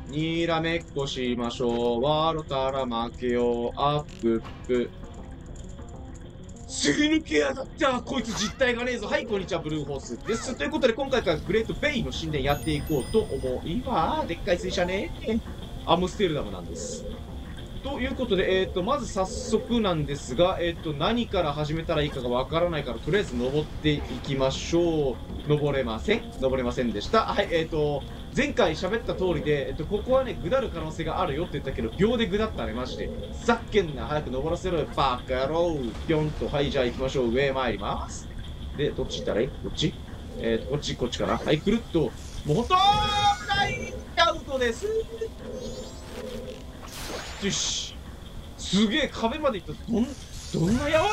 にらめっこしましょう。笑ったら負けよう。アップップ。すり抜けやがった。こいつ実体がねえぞ。はい、こんにちは、ブルーホースです。ということで、今回からグレートベイの神殿やっていこうと思います。でっかい水車ね。アムステルダムなんです。ということで、まず早速なんですが、何から始めたらいいかがわからないから、とりあえず登っていきましょう。登れませんでした。はい、前回喋った通りで、ここはね、下る可能性があるよって言ったけど、秒で下ったね、マジで。ざっけんな、早く登らせろよ、バカ野郎。ぴょんと、はい、じゃあ行きましょう。上へ参ります。で、どっち行ったらいいこっちこっちかな。はい、くるっと。もうほんと大アウトです。よし。すげえ、壁まで行った。どんなやわ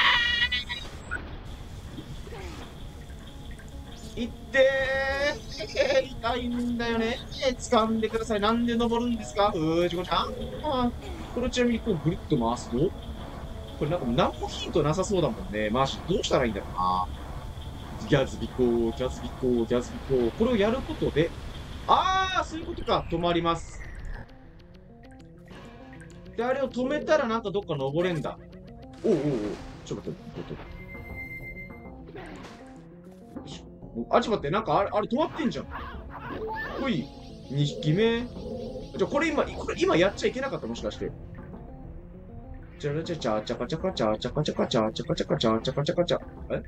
ーいってー痛いんだよね。掴んでください。なんで登るんですかジコちゃん。これちなみにこうぐるっと回すと、これなんか何もヒントなさそうだもんね。どうしたらいいんだろうな。ギャズビコー、ギャズビコー、ギャズビコー。これをやることで、そういうことか。止まります。で、あれを止めたらなんかどっか登れんだ。おうおうおう。ちょっと待って。ちょっと待って、なんかあれ止まってんじゃん。ほい、2匹目。これ今やっちゃいけなかったもしかして。チャラチャチャチャカチャカチャチャカチャカチャチャカチャカチャチャカチャカチャ。え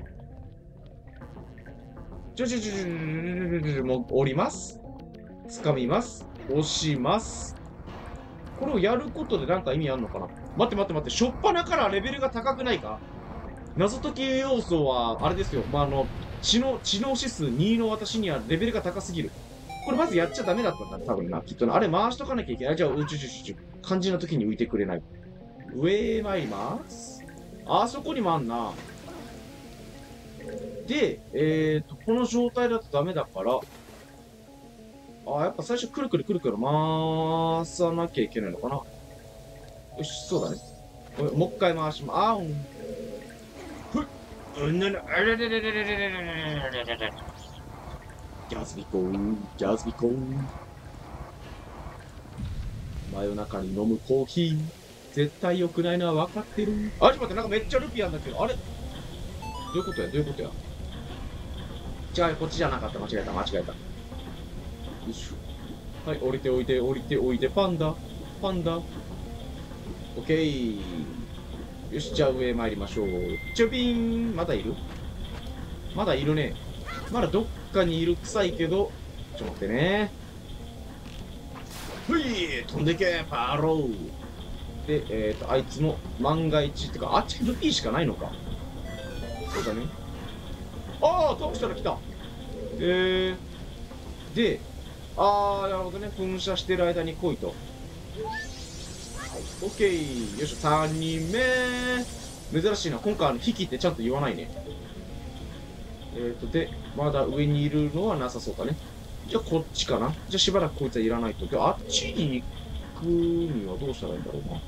もう降ります。掴みます。押します。これをやることでなんか意味あんのかな。待って。しょっぱなからレベルが高くないか。謎解き要素は、あれですよ。知能指数2の私にはレベルが高すぎる。これまずやっちゃダメだったんだ、多分な。きっとな。あれ回しとかなきゃいけない。じゃあ、肝心な時に浮いてくれない。上へ参ります。あそこにもあんな。で、この状態だとダメだから、やっぱ最初くるくる回さなきゃいけないのかな。よし、そうだね。もう一回回しま、ふっ、あれれれれれれれれれれれれ。ギャズビコー、ギャズビコー。真夜中に飲むコーヒー。絶対良くないのは分かってる。ちょっと待って、なんかめっちゃルピアンだけど、あれどういうことや違う、こっちじゃなかった。間違えた。よいしょ。はい、降りて、パンダ。オッケー。よし、じゃあ上へ参りましょう。チュピーン。まだいるね。まだどっかにいる臭いけど、ちょっと待ってね。ふい飛んでけパローで、あいつも万が一ってか、あっちルピーしかないのか。そうだね。倒したら来た。で、なるほどね。噴射してる間に来いと。オッケー。よいしょ、3人目。珍しいな。今回引きってちゃんと言わないね。で、まだ上にいるのはなさそうだね。じゃあこっちかな。じゃあしばらくこいつはいらないと。で、あっちに行くにはどうしたらいいんだろうな。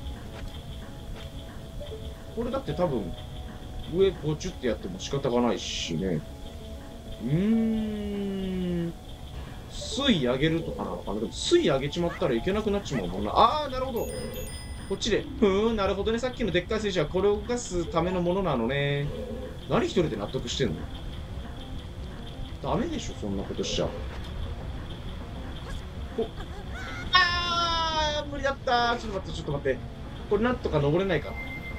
これだって多分、上ポチュってやっても仕方がないしね。水上げるとかなのかな。でも水上げちまったらいけなくなっちまうもんな。なるほど。こっちで。なるほどね。さっきのでっかい水車はこれを動かすためのものなのね。何一人で納得してんの。ダメでしょ、そんなことしちゃ。無理だったー。ちょっと待って。これなんとか登れないかな。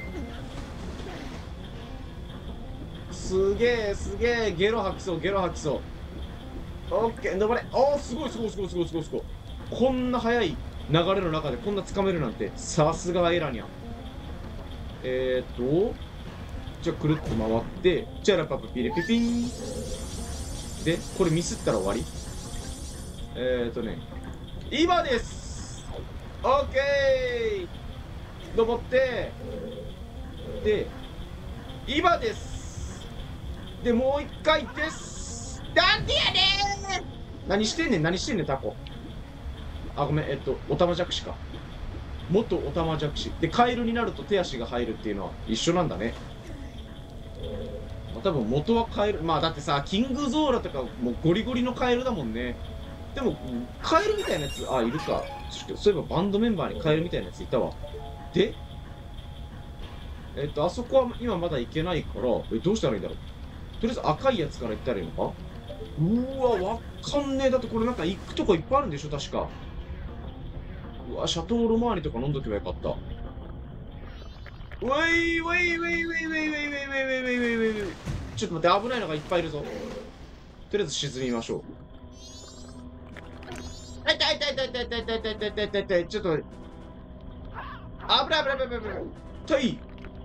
すげえ。ゲロ吐きそう。オッケー、登れ。すごい。こんな速い流れの中でこんな掴めるなんて、さすがエラニャン。じゃあくるっと回って、チャラパパピレピピン。で、これミスったら終わり。今です。オッケー。登って、で、今です。で、もう一回です。なんでやねん。何してんねん、タコ。ごめん、オタマジャクシか。元オタマジャクシ。で、カエルになると手足が入るっていうのは一緒なんだね。多分元はカエル。だってさ、キングゾーラとかもうゴリゴリのカエルだもんね。 でも、カエルみたいなやつ、あ、いるか。そういえばバンドメンバーにカエルみたいなやついたわ。で、あそこは今まだ行けないから、どうしたらいいんだろう。とりあえず赤いやつから行ったらいいのか。わかんねえ。だってこれなんか行くとこいっぱいあるんでしょ、確か。シャトーロマーニとか飲んどけばよかった。ウェイウェイウェイウェイウェイウェイウェイウェイウェイウェイウェイウェイ。ちょっと待って、危ないのがいっぱいいるぞ。とりあえず沈みましょう。痛い痛い痛い痛い痛い痛い痛い痛い痛い痛い痛い。ちょっと、危ない危ない危ない危ない危ない。痛い。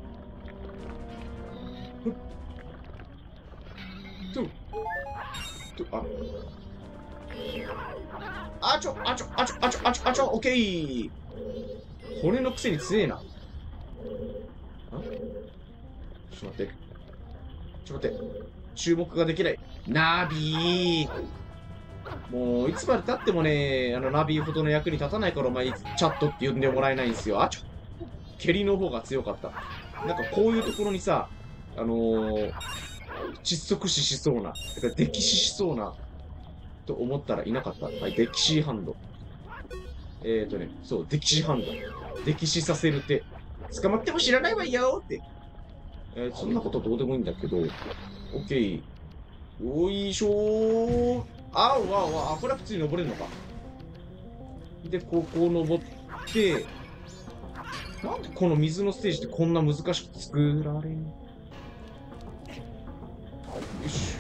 あちょ、オッケー。骨のくせに強えな。ちょっと待って。注目ができない。ナビー。もう、いつまで経ってもね、ナビーほどの役に立たないから、お前、チャットって呼んでもらえないんですよ。蹴りの方が強かった。なんかこういうところにさ、窒息死しそうな、だから溺死しそうな、と思ったらいなかった。はい、溺死ハンド。そう、溺死ハンド。溺死させる手。捕まっても知らないわよって。そんなことどうでもいいんだけど、オッケー。おいしょー。これは普通に登れるのか。で、ここ登って、なんでこの水のステージってこんな難しく作られん？よし。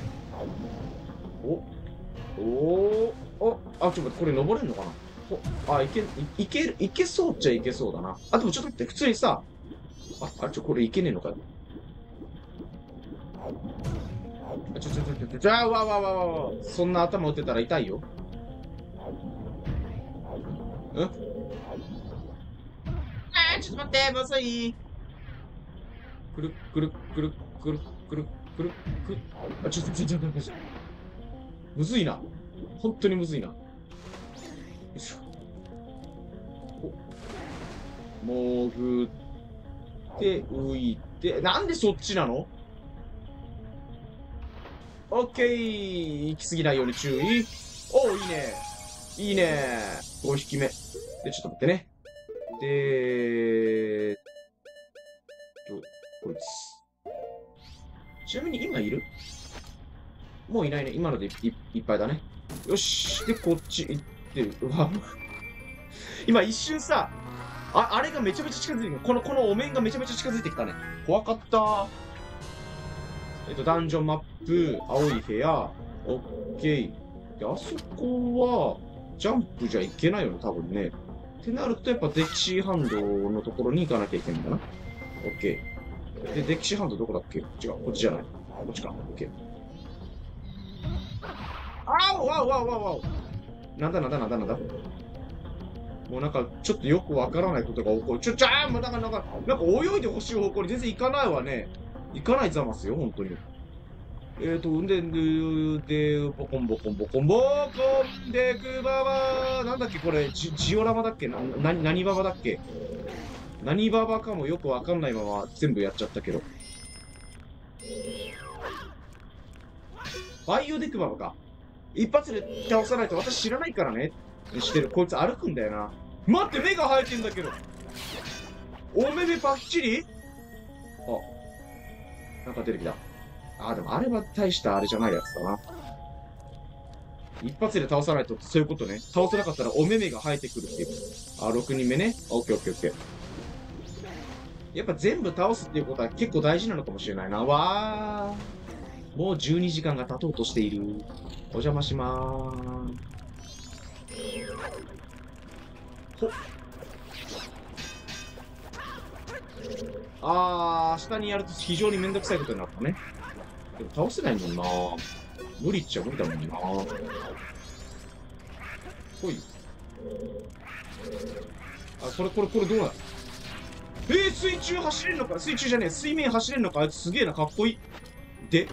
ちょっと待って、これ登れんのかな？いけそうっちゃいけそうだな。でもちょっと待って、普通にさ、これいけねえのかよ。そんな頭打ってたら痛いよ。ちょっと待って、むずい。くるくるくるくるくるくるくる。ちょっとむずいな。本当にむずいな。よいしょ。潜って浮いて、なんでそっちなの？オッケー。行き過ぎないように注意。おう、いいね。いいね。5匹目。で、ちょっと待ってね。こいつ。ちなみに今いる？もういないね。今のでいっぱいだね。よし。で、こっち行ってる。今一瞬さ、あれがめちゃめちゃ近づいてくる。このお面がめちゃめちゃ近づいてきたね。怖かったー。ダンジョンマップ、青い部屋、オッケー。で、あそこは、ジャンプじゃいけないよね、多分ね。ってなると、やっぱデキシーハンドのところに行かなきゃいけないんだな。オッケー。で、デキシーハンドどこだっけ？違う、こっちじゃない。こっちか。オッケー。なんだ。もうなんか、ちょっとよくわからないことが起こる。なんか泳いでほしい方向に全然行かないわね。行かないざますよ、本当に。で、ボコンでくばばなんだっけこれ、ジオラマだっけ何ババだっけ何ババかもよくわかんないまま全部やっちゃったけど。バイオデクババか。一発で倒さないと私知らないからね。してる。こいつ歩くんだよな。待って、目が生えてんだけど。お目目パッチリ？なんか出てきた。でもあれは大したあれじゃないやつだな。一発で倒さないとそういうことね。倒せなかったらお目目が生えてくるっていう。6人目ね。オッケー。やっぱ全部倒すっていうことは結構大事なのかもしれないな。もう12時間が経とうとしている。お邪魔しまーす。下にやると非常にめんどくさいことになったね。でも倒せないもんな。無理っちゃ無理だもんな。ほい。これどうなの？水中走れるのか？水中じゃねえ。水面走れるのか？あいつすげえな、かっこいい。で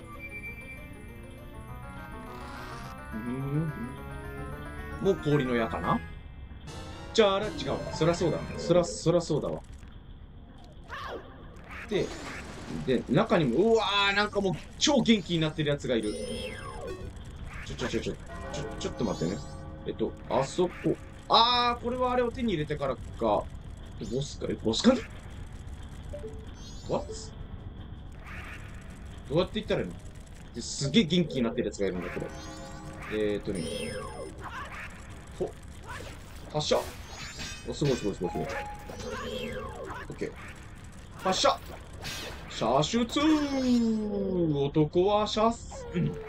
もう氷の矢かな？違うわ。そりゃそうだ。そりゃそうだわ。で、中にも、なんかもう、超元気になってるやつがいる。ちょっと待ってね。 あそこ。これはあれを手に入れてからか。ボスか、ボスかね ?What? どうやって行ったらいいのすげえ元気になってるやつがいるんだけど。発射すごい。オッケー。発射射出男は射す。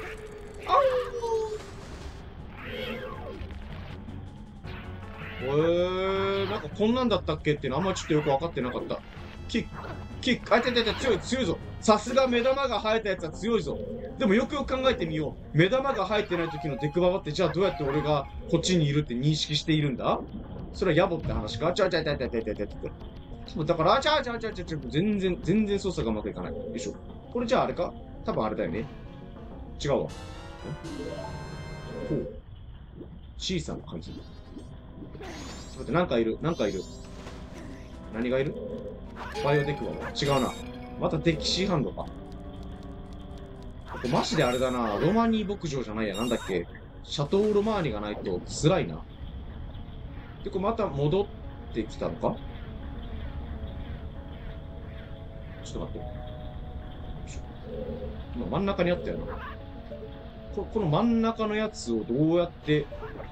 なんかこんなんだったっけっていうのあんまちょっとよく分かってなかった。キック、強いぞ。さすが目玉が生えたやつは強いぞ。でもよくよく考えてみよう。目玉が生えてない時のデクババってじゃあどうやって俺がこっちにいるって認識しているんだ？それは野暮って話か？だから、全然操作がうまくいかない。よいしょ。これじゃああれか？多分あれだよね。違うわ。こう。小さな感じ。ちょっと待って、なんかいる。何がいる？バイオデクババ。違うな。またデキシーハンドか。ここマジであれだな。ロマニー牧場じゃないや。なんだっけ。シャトーロマーニがないと辛いな。で、これまた戻ってきたのか？ちょっと待って。今真ん中にあったよな。この真ん中のやつをどうやって、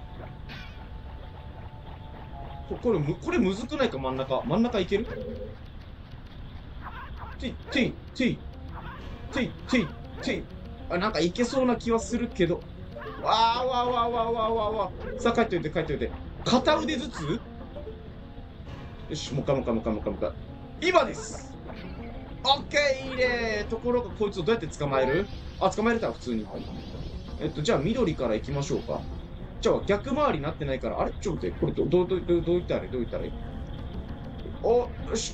これむずくないか？真ん中いける？てい。なんかいけそうな気はするけど。さあ、帰っておいて。片腕ずつ？よし、もう一回。今です。オッケー、いいね。ところがこいつをどうやって捕まえる？捕まえれたら普通に。じゃあ緑から行きましょうか。じゃあ逆回りになってないから、あれちょっと待って、これどういったらいい？よし。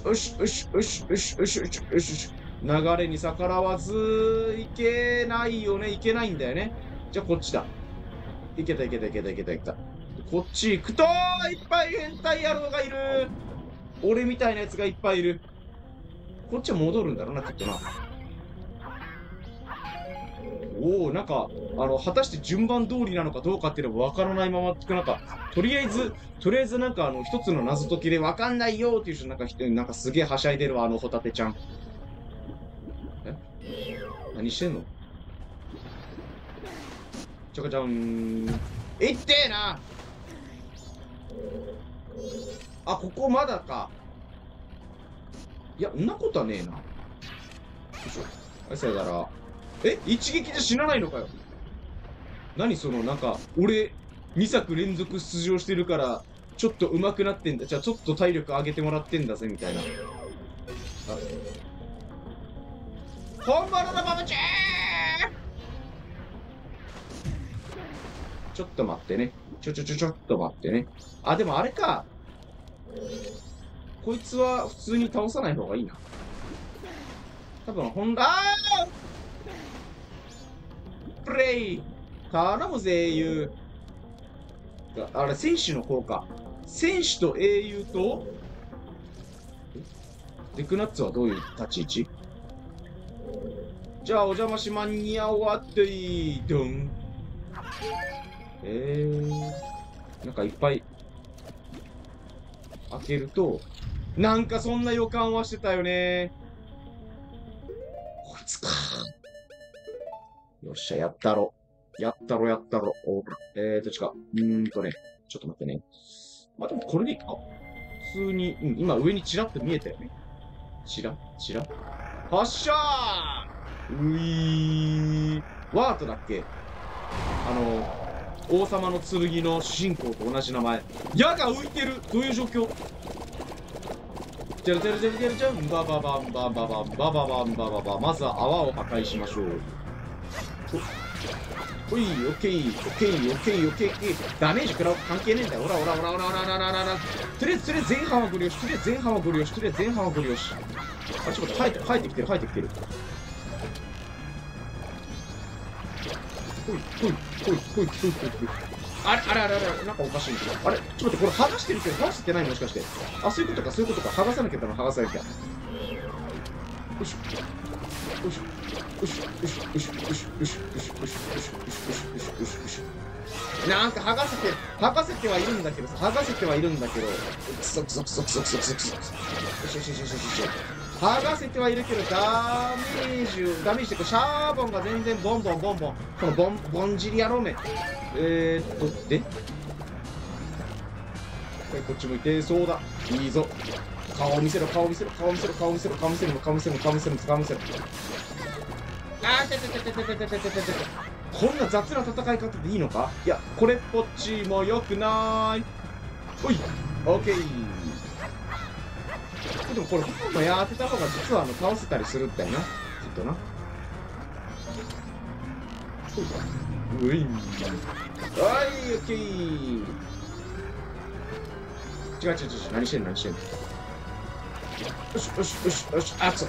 流れに逆らわず、いけないよね。いけないんだよね。じゃあこっちだ。いけた。こっち行くと、いっぱい変態野郎がいる。俺みたいなやつがいっぱいいる。こっちは戻るんだろうな、きっとな。なんか、果たして順番通りなのかどうかっていうのは分からないまま、なんか、とりあえずなんか一つの謎解きで分かんないよっていう人、なんかすげえはしゃいでるわ、ホタテちゃん。何してんの？ちゃかちゃん。いってえな。ここまだか。いや、んなことはねえな。よいしょ。はい、さよなら。一撃じゃ死なないのかよ。何その、なんか、俺、2作連続出場してるから、ちょっと上手くなってんだ。じゃあ、ちょっと体力上げてもらってんだぜ、みたいな。本物のバブチー！ちょっと待ってね。ちょっと待ってね。でもあれか。こいつは普通に倒さない方がいいな。多分、プレイ頼むぜ、英雄。あれ、戦士の方か。戦士と英雄と、デクナッツはどういう立ち位置？じゃあ、お邪魔しまんにゃおわっていどん。なんかいっぱい開けると、なんかそんな予感はしてたよね。こいつか。よっしゃ、やったろ。おら。違う。ちょっと待ってね。でもこれでいいか。普通に、今上にチラッと見えたよね。チラ。発射ー！ワートだっけ？王様の剣の主人公と同じ名前。矢が浮いてる！どういう状況？じゃん。バババン。まずは泡を破壊しましょう。オッケー。ダメージ食らう関係ねえんだよ。おら。とりあえず前半はご了承。ちょっと生えてきてる。ほい。あれ、なんかおかしいんだけど。あれ、ちょっと待って、これ剥がしてるけど、剥がせてないもしかして。そういうことか。剥がさなきゃ。よいしょ。 よしよしよしよしよしよしよしよしよしよしよしよしよしよしよし。なんか剥がせてはいるんだけどさ、クソクソクソクソクソクソクソ。よしよしよしよしよし。剥がせてはいるけど、ダメージってシャーボンが全然ボンボン。このボンじり野郎め。でこっち向いて、そうだ。いいぞ。顔見せろ。あー、こんな雑な戦い方でいいのか？いや、これっぽっちも良くない。ほい、オッケー。でもこれ、本もやってた方が実は倒せたりするんだよな。きっとな。ほい。はい、オッケー。違う。何してんの？よし。あ、そう。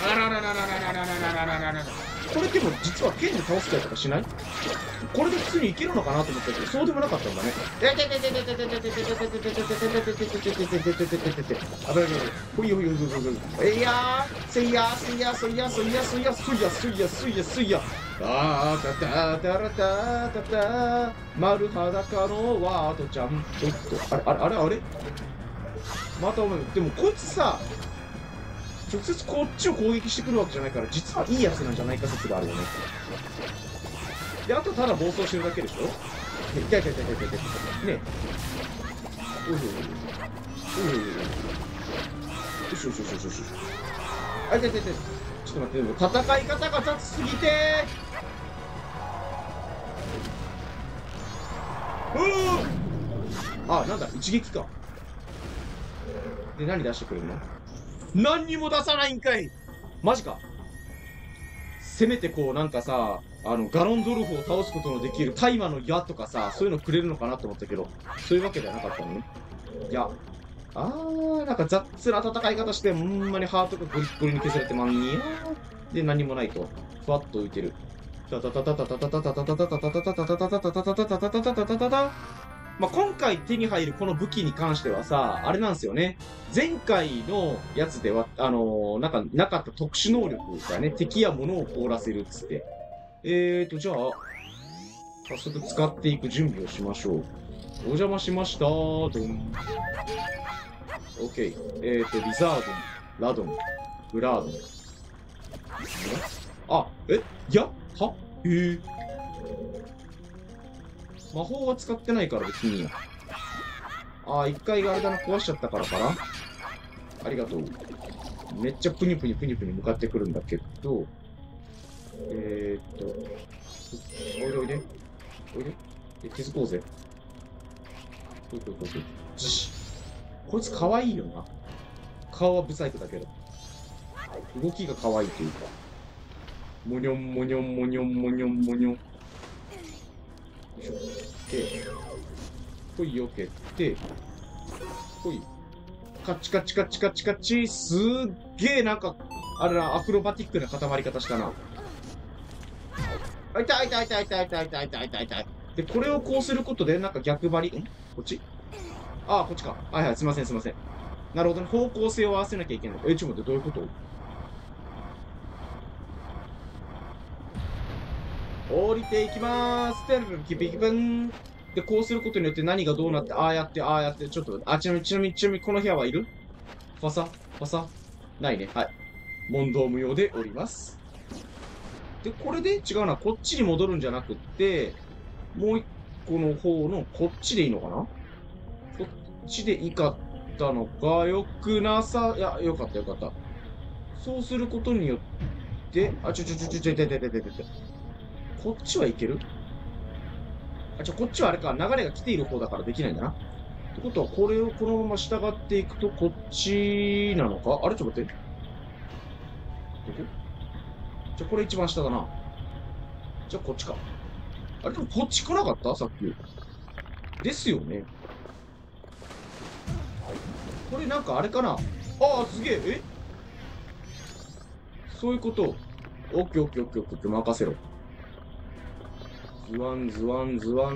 これでも実は剣で倒したりとかしない？これで普通にいけるのかなと思ったけど、そうでもなかったんだね。ほい。いやー、せいや。あーた丸裸のワードちゃん。あれまたお前、でもこいつさ、直接こっちを攻撃してくるわけじゃないから、実はいいやつなんじゃないか説があるよね。で、あとただ暴走してるだけでしょ？ねえ。よし。あ、ちょっと待って、でも戦い方が雑すぎてあ、なんだ、一撃か。で、何出してくれるの？何にも出さないんかい。マジか。せめてこうなんかさ、ガロンドルフを倒すことのできる大麻の矢とかさ、そういうのくれるのかなと思ったけど、そういうわけではなかったのね。いや、なんか雑な戦い方して、ほんまにハートがゴリッゴリに削られてまんにゃー。で、何もないと。ふわっと浮いてる。まあ、今回手に入るこの武器に関してはさ、あれなんですよね。前回のやつでは、なんか、なかった特殊能力だね。敵や物を凍らせるっつって。じゃあ、早速使っていく準備をしましょう。お邪魔しましたー。ドン。OK。リザードン、ラドン、ブラードン。あ、は魔法は使ってないから別にいいや。一回あれだな、壊しちゃったからかな。ありがとう。めっちゃプニプニ向かってくるんだけど、おいで。気づこうぜ。こいつ可愛いよな。顔はブサイクだけど。動きが可愛いというか。もにょん。で、ほいよけて、ほい。カチカチ。すっげえなんか、あれな、アクロバティックな固まり方したな。痛い。で、これをこうすることで、なんか逆張り、こっち？こっちか。はい、すいません。なるほどね。方向性を合わせなきゃいけない。ちょっと待って、どういうこと？降りていきまーす。キピキプン。で、こうすることによって何がどうなって、ああやって、ちょっと、ちなみにこの部屋はいる？ファサないね。はい。問答無用でおります。で、これで違うな。こっちに戻るんじゃなくって、もう一個の方のこっちでいいのかな？こっちでいいかったのか、よかった。そうすることによって、こっちはいける？こっちはあれか、流れが来ている方だからできないんだな。ってことは、これをこのまま従っていくと、こっちなのか？あれちょっと待って。これ一番下だな。じゃあこっちか。あれでもこっち来なかった？さっき。ですよね。これなんかあれかな？すげえ。そういうこと。オッケー、任せろ。ズワン、とあれ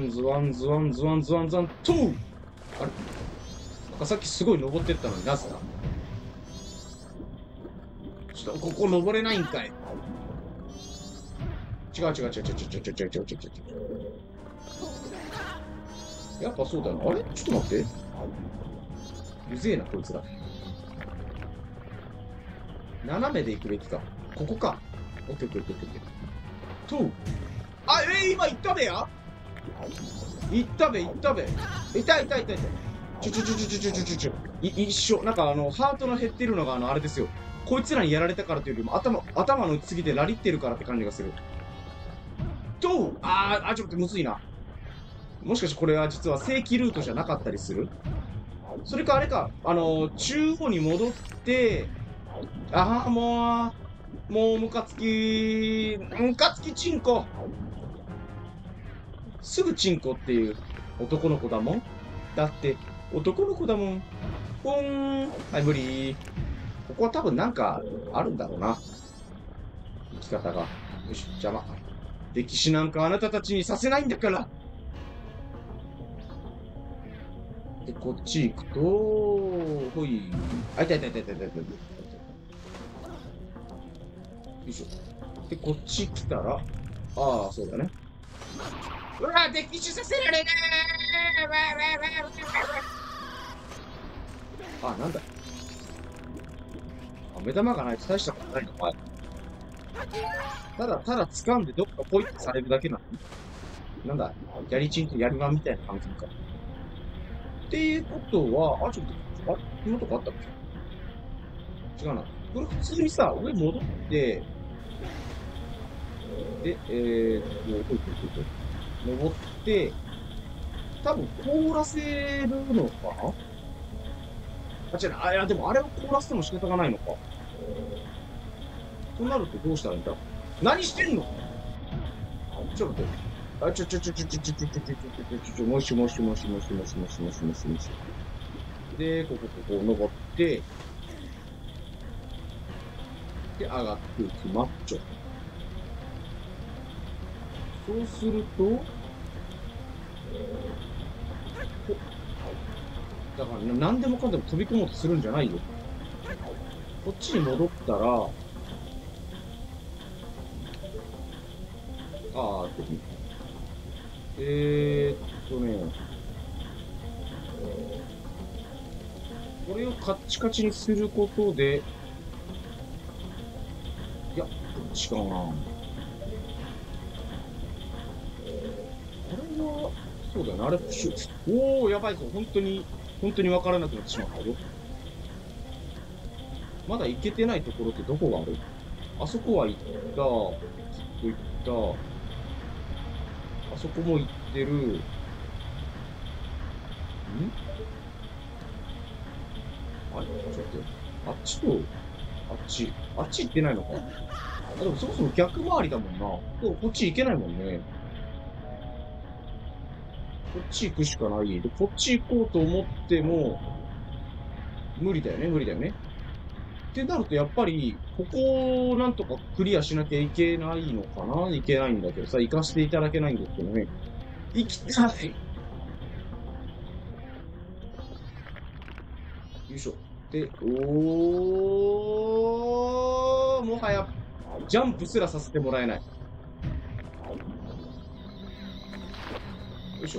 なんかさっきすごい登ってったのになぜだ？ちょっとここ登れないんかい。 違う違う違う違う違う違う違う違う違う。やっぱそうだよな。あれちょっと待って。うぜえな、こいつら。斜めで行くべきか。ここか。オッケーオッケーオッケーオッケー。とう。あ、今行ったべや行ったべ、行ったべ。痛い痛い痛い痛い。一緒。なんかハートの減ってるのがあれですよ。こいつらにやられたからというよりも、頭の次でラリってるからって感じがする。と、ちょっと待って、むずいな。もしかしてこれは実は正規ルートじゃなかったりする？それかあれか、中央に戻って、もうムカつきチンコ。すぐチンコっていう男の子だもん。だって、男の子だもん。ポーン。はい、無理。ここは多分なんかあるんだろうな。生き方が。よし、邪魔。歴史なんかあなたたちにさせないんだから。で、こっち行くと、ほい。痛い痛い痛い痛い痛い痛い。よいしょ。で、こっち来たら、そうだね。うわ、敵視させられねー。なんだ。目玉がないと大したことないのか。ただ掴んでどっかポイってされるだけなのに。なんだ、やりちんとやりまみたいな感じか。っていうことは、ちょっと、こんなとこあったっけ？違うな。これ普通にさ、上戻って、で、登って、多分凍らせるのかな？違うな。いや、でもあれを凍らせても仕方がないのか。となるとどうしたらいいんだ？何してんの？ちょっと待って。もし。で、ここ登って、で、上がっていきマッチョ。そうすると、だから何でもかんでも飛び込もうとするんじゃないよ。こっちに戻ったら、これをカッチカチにすることで、いや、どっちかな。これは、そうだよね。あれ、やばいぞ。本当にわからなくなってしまったよ。まだ行けてないところってどこがある？あそこは行った。行った。あそこも行ってる。ちょっと待って。あっち行ってないのか。でもそもそも逆回りだもんな。こっち行けないもんね。こっち行くしかない。で、こっち行こうと思っても、無理だよね。ってなると、やっぱり、ここをなんとかクリアしなきゃいけないのかな？いけないんだけどさ、行かせていただけないんですけどね。行きたい。よいしょ。で、もはや、ジャンプすらさせてもらえない。よいしょ。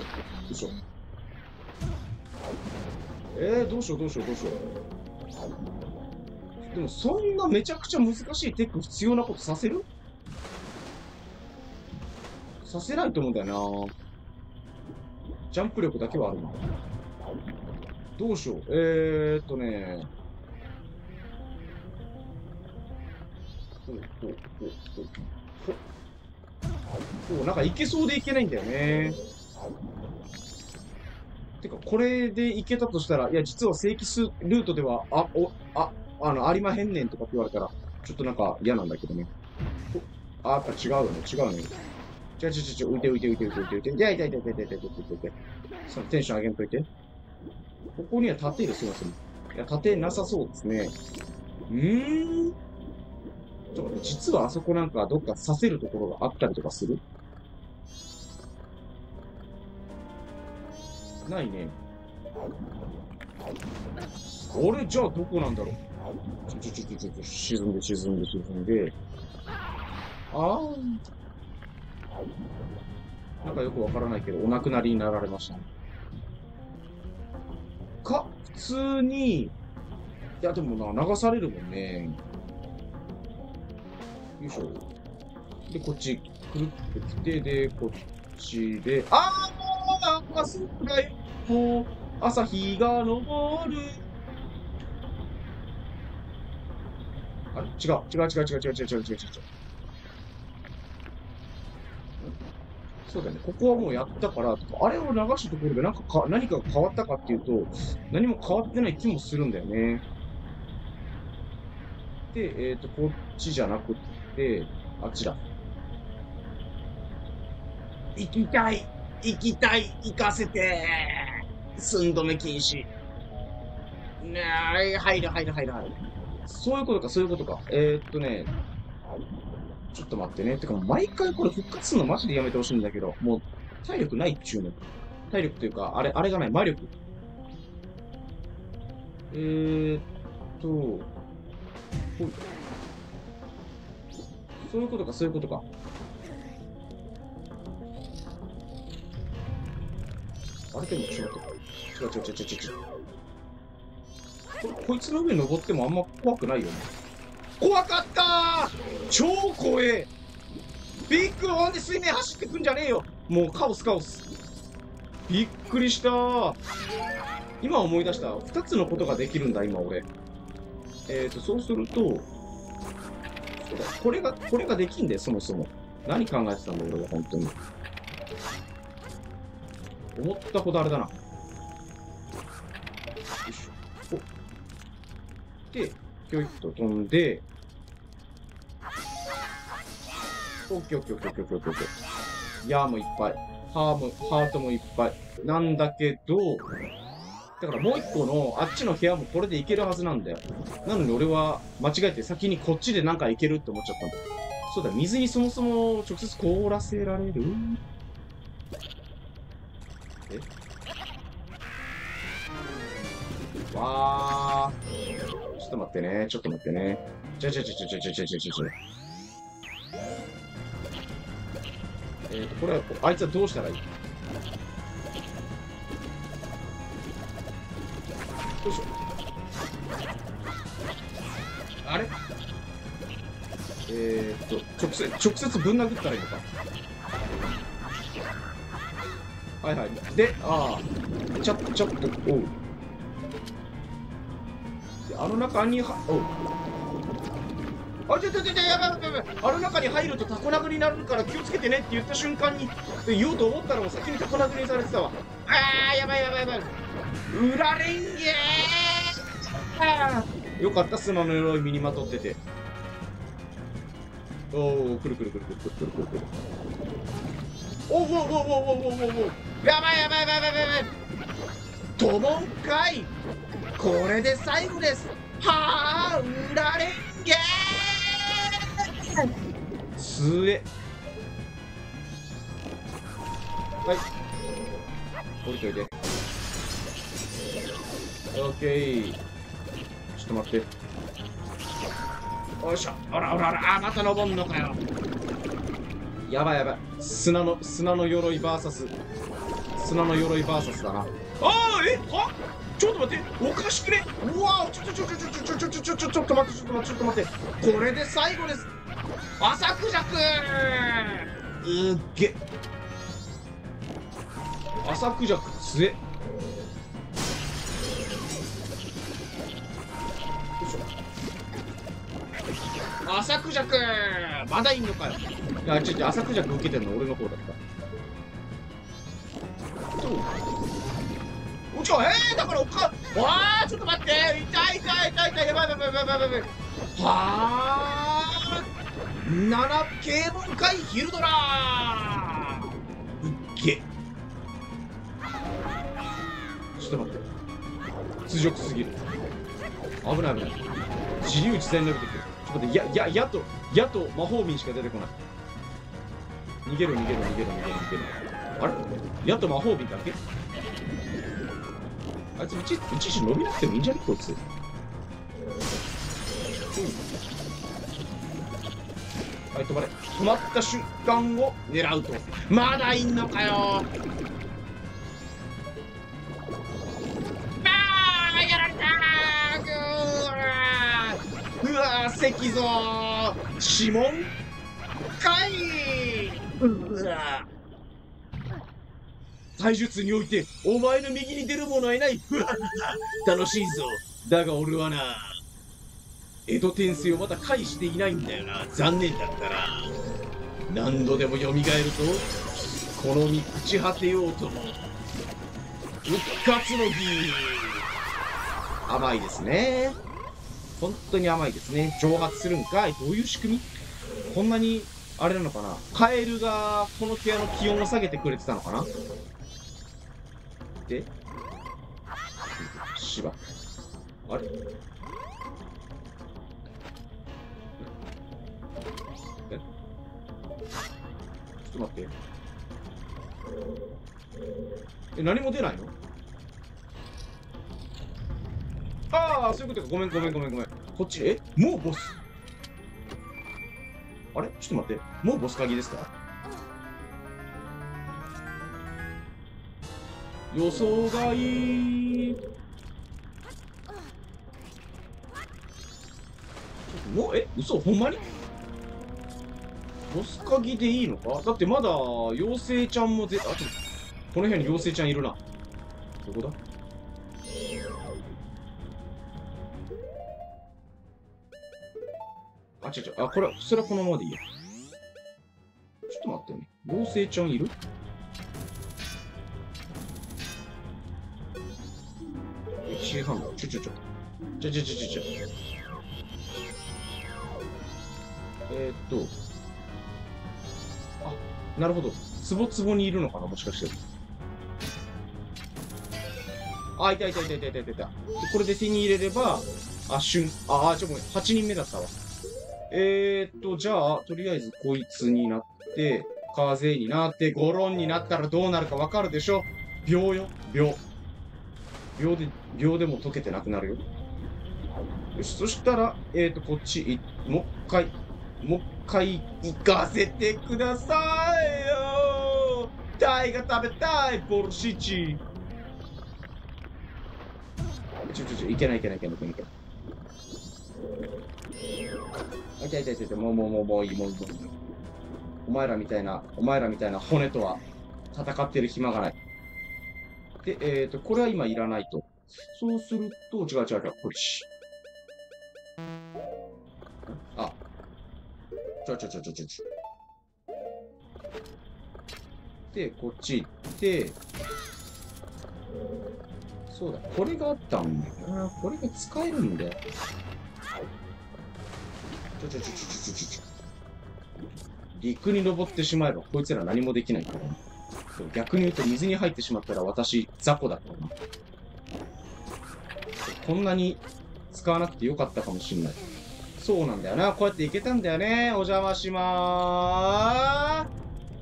どうしよう。でも、そんなめちゃくちゃ難しいテック必要なことさせる？させないと思うんだよな。ジャンプ力だけはあるな。どうしよう。なんかいけそうでいけないんだよね。てか、これでいけたとしたら、いや、実は正規ルートでは、ありまへんねんとかって言われたら、ちょっとなんか嫌なんだけどね。やっぱ違うね。違う、浮いて。痛い。そのテンション上げんといて。ここには盾入れすいません。いや、盾なさそうですね。ちょっと実はあそこなんかどっか刺せるところがあったりとかする？ないね。俺、じゃあどこなんだろう。沈んで。 なんかよくわからないけど、お亡くなりになられました。か、普通に、いや、でもな、流されるもんね。よいしょ。で、こっち、くるっと来て、で、こっちで、そうだよ。もう、朝日が昇る。あれ違う、違う、違う、違う、違う、違う、違う、違う、違う。そうだね。ここはもうやったから、あれを流したところで何かが変わったかっていうと、何も変わってない気もするんだよね。で、こっちじゃなくって、あっちだ。行きたい行きたい行かせて寸止め禁止。ねえ、入る。そういうことか、そういうことか。ちょっと待ってね。てか、毎回これ復活するのマジでやめてほしいんだけど、もう、体力ないっちゅうの。体力というか、あれがない、魔力。ほい。そういうことか、そういうことか。あれでもちょっと待って。違う。こいつの上登ってもあんま怖くないよね。怖かったー、超怖え。ビッグワンで水面走ってくんじゃねえよ。もうカオス。びっくりしたー。今思い出した。2つのことができるんだ、今俺。そうすると、そうだ、これができんだよ、そもそも。何考えてたんだ、俺は、本当に。思ったほどあれだな。よいしょ。で、ひょいっと飛んで、オッケー。矢もいっぱい。ハートもいっぱい。なんだけど、だからもう一個のあっちの部屋もこれで行けるはずなんだよ。なのに俺は間違えて先にこっちでなんか行けるって思っちゃったんだよ。そうだ、水にそもそも直接凍らせられる？わー。ちょっと待ってね。ちょ。これは、あいつはどうしたらいい？よいしょ。あれ？直接ぶん殴ったらいいのか。はい。で、ちょっと、おう。あの中に、おう。やばい。あの中に入るとタコ殴りになるから気をつけてねって言った瞬間に、言おうと思ったらもう先にタコ殴りにされてたわ。やばい。裏レンゲー。よかった、砂の鎧身にまとってて。くる。おう。やばい。ともんかい。これで最後です。はあ、裏レンゲー。すえ。はい。降りといて。オッケー。ちょっと待って。よいしょ。あら、また登んのかよ。やばい。砂の鎧バーサスだな。ちょっと待って、おかしくね？うわー、ちょっと待って。これで最後です。朝クジャクー。うっげ。朝クジャク強え。朝クジャクまだいんのかよ。いや、朝クジャク受けてんの俺の方だった。だからちょっと待って、痛い、やばい。はあ、7系分解ヒルドラー。うっげ。ちょっと待って、屈辱すぎる。危ない。自由自在に伸びてくる。ちょっと待って、やと魔法民しか出てこない。逃げる。あれ、やと魔法民だけ？あいついちいち伸びなくてもいいんじゃねこいつ。 はい、止まれ。止まった瞬間を狙うと。まだいんのかよ。ああ、やられたー。うわー、石像指紋かいうわー。体術において、お前の右に出る者はいない。楽しいぞ。だが俺はな、江戸転生をまだ返していないんだよな。残念だったな。何度でも蘇ると、この身朽ち果てようとも。復活の儀。甘いですね。本当に甘いですね。蒸発するんかい。どういう仕組み？こんなに、あれなのかな。カエルがこの部屋の気温を下げてくれてたのかな。で、芝。あれ？ちょっと待って。何も出ないの？ああ、そういうことか。ごめん。こっち、もうボス。あれ？ちょっと待って。もうボス鍵ですか？予想外。もう、嘘？ほんまに？ボス鍵でいいのか？だってまだ、妖精ちゃんもこの部屋に妖精ちゃんいるな。どこだ？あ、違う。それはこのままでいいや。ちょっと待ってね。妖精ちゃんいる？1時半だ。あ、なるほど。つぼつぼにいるのかな、もしかして。あ、いた。これで手に入れれば、ごめん。8人目だったわ。じゃあ、とりあえずこいつになって、風になって、ゴロンになったらどうなるかわかるでしょ？秒よ、秒でも溶けてなくなるよ。よし、そしたら、こっち、もう一回行かせてくださいよ。タイが食べたい、ボルシチ。いけない。痛い。もういい。お前らみたいな骨とは戦ってる暇がない。で、これは今いらないと。そうすると、違う、これし。あ。で、こっち行って、そうだ、これがあったんだよな。これが使えるんだよ。陸に登ってしまえば、こいつら何もできないからな。逆に言うと、水に入ってしまったら私、雑魚だからな。こんなに使わなくてよかったかもしんない。そうなんだよな。こうやっていけたんだよね。お邪魔しまー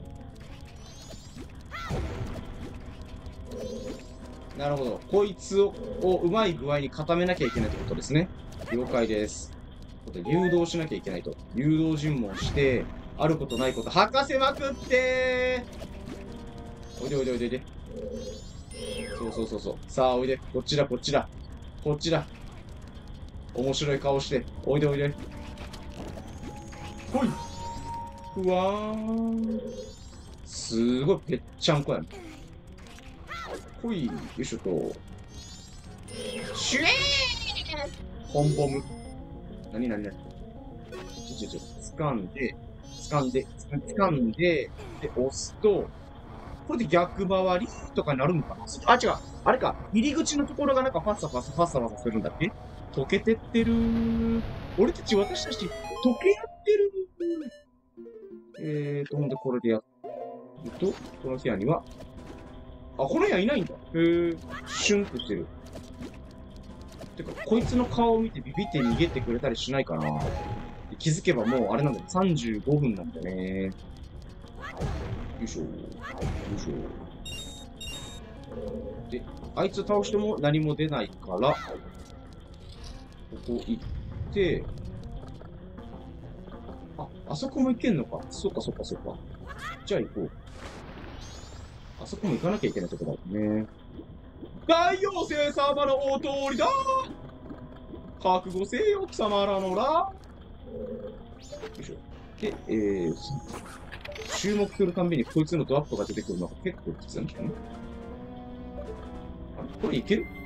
す。なるほど。こいつをうまい具合に固めなきゃいけないってことですね。了解です。誘導しなきゃいけないと。誘導尋問して、あることないこと吐かせまくってー。おいで。そう。さあ、おいで。こっちだ。面白い顔して。おいで。ほい。うわー。すごいぺっちゃんこやん。ほい。よいしょと。シュエー本ボム。何掴んで、で、押すと、これで逆回りとかになるのかな？あ、違う。あれか。入り口のところがなんかファッサファサするんだっけ？溶けてってるー。私たち、溶け合ってるー。ほんで、これでやると、この部屋には、この部屋いないんだ。シュンとしてる。てか、こいつの顔を見てビビって逃げてくれたりしないかな。気づけばもう、あれなんだよ。35分なんだよね。よいしょ。で、あいつ倒しても何も出ないから、ここ行って、 あ、あそこも行けんのか。そっかそっかそっか。じゃあ行こう。あそこも行かなきゃいけないとこだもんね。大妖精様のお通りだ。覚悟せよ、貴様らのら。よいしょ。で、注目するたんびにこいつのドアップが出てくるのが結構きついんだね。あれこれいける？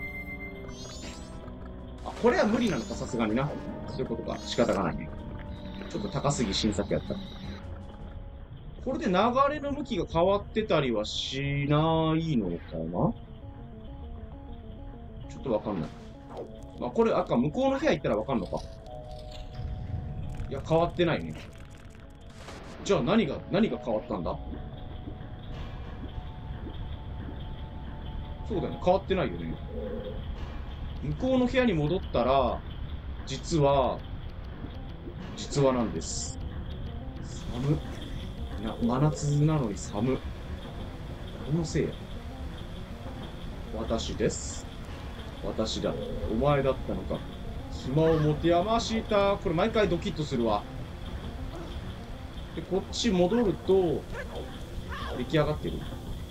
あ、これは無理なのか、さすがにな。そういうことか。仕方がないね。ちょっと高すぎ新作やった。これで流れの向きが変わってたりはしないのかな？ちょっとわかんない。まあ、これ赤、向こうの部屋行ったらわかんのか。いや、変わってないね。じゃあ何が変わったんだ？そうだよね。変わってないよね。向こうの部屋に戻ったら、実はなんです。寒。真夏なのに寒。このせいや。私です。私だ。お前だったのか。暇を持て余した。これ毎回ドキッとするわ。で、こっち戻ると、出来上がってる。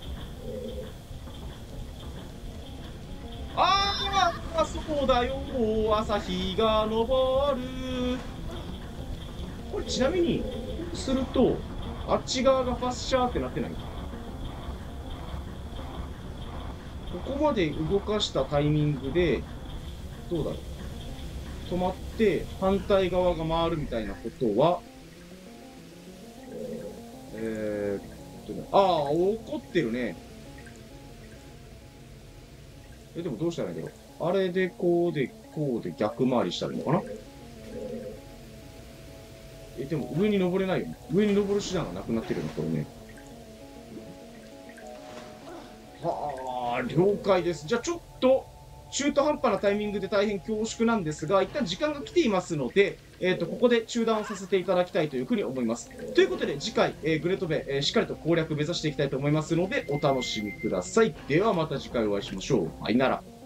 あ、そうだよ。朝日が昇る。これちなみに、すると、あっち側がファッシャーってなってない？ここまで動かしたタイミングで、どうだろう。止まって、反対側が回るみたいなことは、怒ってるね。でもどうしたらいいんだろう。あれで、こうで、こうで逆回りしたらいいのかな？でも上に登れないよね。上に登る手段がなくなってるの、これね。はあ、了解です。じゃあちょっと、中途半端なタイミングで大変恐縮なんですが、一旦時間が来ていますので、ここで中断をさせていただきたいというふうに思います。ということで、次回、グレートベイ、しっかりと攻略目指していきたいと思いますので、お楽しみください。ではまた次回お会いしましょう。さよなら。